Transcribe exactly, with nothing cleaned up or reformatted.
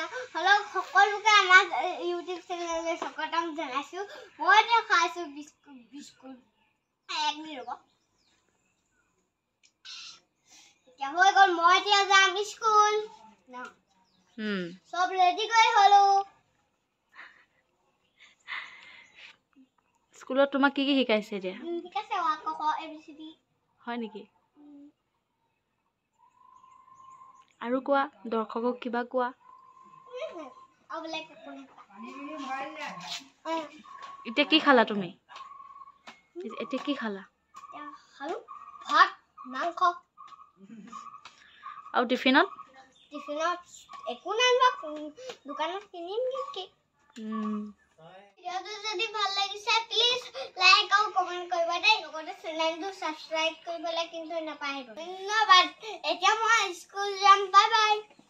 হলো সকলোকে আমাৰ ইউটিউব চেনেললৈ স্বাগতম জনাইছো মই এতিয়া খাইছো বিস্কুট বিস্কুট এক মিনিট ৰ'ব এতিয়া হৈ গ'ল মই এতিয়া যাম স্কুল না হুম সব ৰেডি কৰি হলো স্কুলত তোমাক কি কি শিকাইছে এতিয়া ঠিক আছে আ ক খ এ বি চি ডি হয় নেকি আৰু কোৱা দৰ্শকক কিবা কোৱা এতিয়া কি খালা তুমি এতিয়া কি খালা খালো ভাত মাংস আৰু টিফিনত টিফিনত একো নানবা দোকানত কিনিম কি হুম ভিডিওটো যদি ভাল লাগিছে প্লিজ লাইক আৰু কমেন্ট কৰিবা দেই লগতে চেনেলটো সাবস্ক্ৰাইব কৰিবলৈ কিন্তু নাপাহৰিব ধন্যবাদ এতিয়া মই স্কুল যাম বাই বাই